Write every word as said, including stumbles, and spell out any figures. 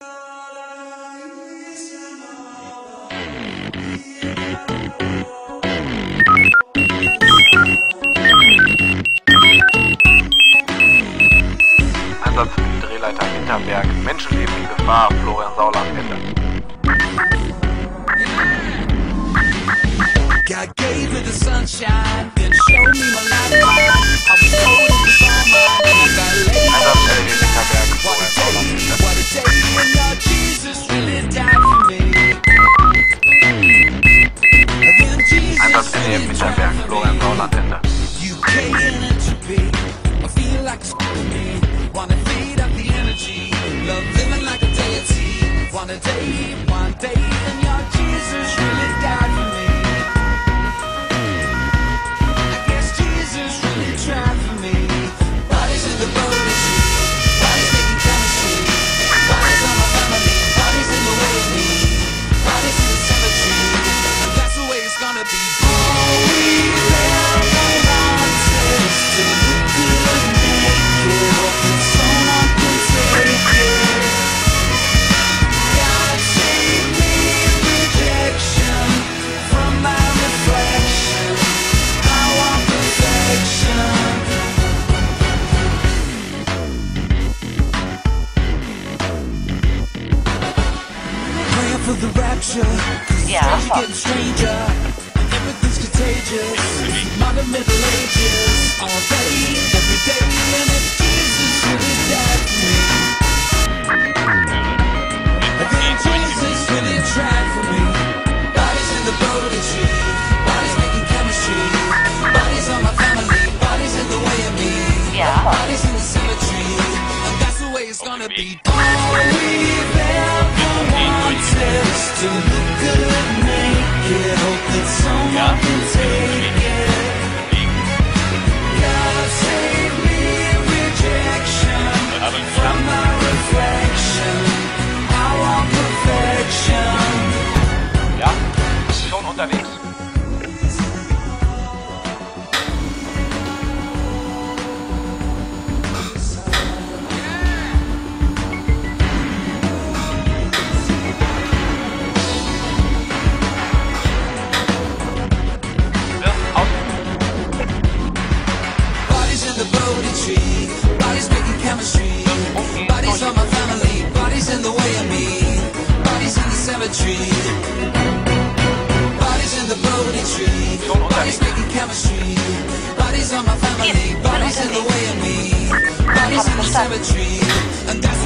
Einsatz für die Drehleiter Hinterberg. Menschenleben in Gefahr. Florian Sauland, Ende. God gave her the sunshine, then showed me my lifeline. I was told it was all mine, and I got laid. Einsatz L E D Hinterberg. Florian Sauland, Ende. What a day when Lord Jesus really died for me. Then Jesus Einsatz N E M Hinterberg. Florian Sauland, Ende. U K and entropy. I feel like it's me. Wanna feed up the energy. Love living like a deity. One day, one day, and your Jesus really died for me. I guess Jesus really tried for me. Bodies in the poetry. Bodies making chemistry. Bodies on my family. Bodies in the way of me. Bodies in the cemetery. And that's the way it's gonna be. All we live around is to look good naked. Hope that someone can take it. God save me rejection from my reflection. I want perfection. Praying for the rapture, 'cause Yeah, it's fuck. getting stranger. And everything's contagious. Modern Middle Ages, all day, every day. And if Jesus really died for me, and then Jesus really tried for me. Bodies in the poetry, bodies making chemistry. Bodies on my family, bodies in the way of me. Yeah. Bodies in the cemetery, and that's the way it's gonna be. All we ever wanted is to look good naked. Hope that someone can take it. God save me rejection from my reflection. I want perfection. Ja, schon unterwegs. Bodies in the poetry, bodies making chemistry. Bodies on my family, bodies in the way of me. Bodies in the cemetery. Bodies in the poetry, bodies making chemistry. Bodies on my family, bodies in the way of me. Bodies in the cemetery. And that's